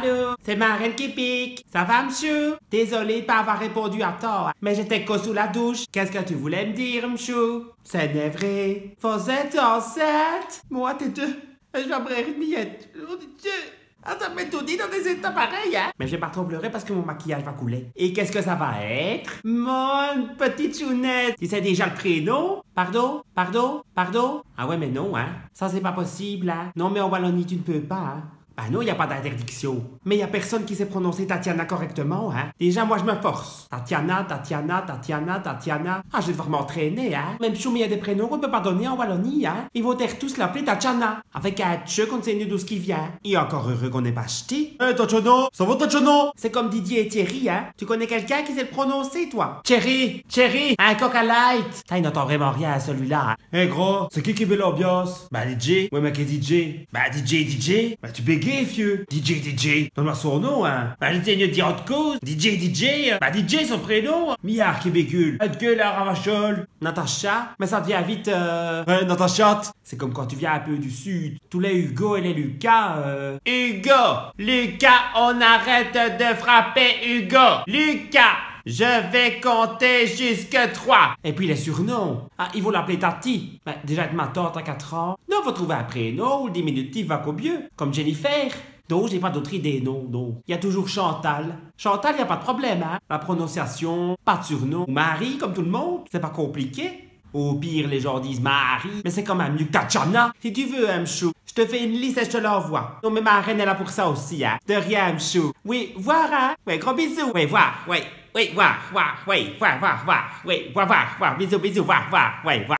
Allô, c'est ma reine qui pique. Ça va, monsieur? Désolé de pas avoir répondu à temps, hein, mais j'étais qu'au sous la douche. Qu'est-ce que tu voulais me dire, monsieur? C'est n'est vrai. Vous êtes enceinte? Moi, t'es deux. Je vais ouvrir une miette. Oh, Dieu. Ah, ça m'étourdit dans des états pareils, hein? Mais je vais pas trop pleurer parce que mon maquillage va couler. Et qu'est-ce que ça va être? Mon petite chounette. Tu sais déjà le prénom? Pardon? Pardon? Pardon? Ah ouais, mais non, hein? Ça, c'est pas possible, hein? Non, mais en Wallonie, tu ne peux pas, hein? Ben non, il n'y a pas d'interdiction. Mais il n'y a personne qui sait prononcer Tatiana correctement, hein? Déjà, moi, je me force. Tatiana, Tatiana, Tatiana, Tatiana. Ah, je vais devoir m'entraîner, hein? Même si il y a des prénoms qu'on ne peut pas donner en Wallonie, hein? Ils vont tous l'appeler Tatiana. Avec un tche qu'on ne sait ni d'où ce qui vient. Et encore heureux qu'on n'ait pas acheté. Tatiana! Ça va, Tatiana? C'est comme Didier et Thierry, hein? Tu connais quelqu'un qui sait le prononcer, toi? Thierry! Thierry! Un Coca Light! Il n'entend vraiment rien à celui-là, hein? Hé, gros, c'est qui met l'ambiance? Bah, DJ. Ouais, mais qui est DJ? Bah, DJ. Bah, tu bégayes, vieux. DJ. Donne-moi son nom, hein. Bah, j'essaie de dire autre cause. DJ. Bah, DJ, son prénom. Millard qui bégule. Autre gueule à Ravachol. Natacha. Mais ça devient vite, Natacha. C'est comme quand tu viens un peu du sud. Tous les Hugo et les Lucas, Hugo! Lucas, on arrête de frapper Hugo! Lucas! Je vais compter jusque 3. Et puis les surnoms. Ah, ils vont l'appeler Tati. Ben, déjà être ma tante à 4 ans. Non, faut trouver un prénom ou le diminutif va qu'au mieux. Comme Jennifer. Non, j'ai pas d'autre idée, non. Il y a toujours Chantal. Chantal, y a pas de problème, hein. La prononciation, pas de surnom. Marie, comme tout le monde. C'est pas compliqué. Au pire, les gens disent Marie, mais c'est quand même mieux que Tatiana. Si tu veux, Mchou, je te fais une liste et je te l'envoie. Non, mais ma reine est là pour ça aussi, hein. De rien, Mchou. Oui, voir, hein. Oui, gros bisous. Oui, voir, oui. Oui, voir. Oui, voir. Oui, voir. Bisous, voir. Oui, voir.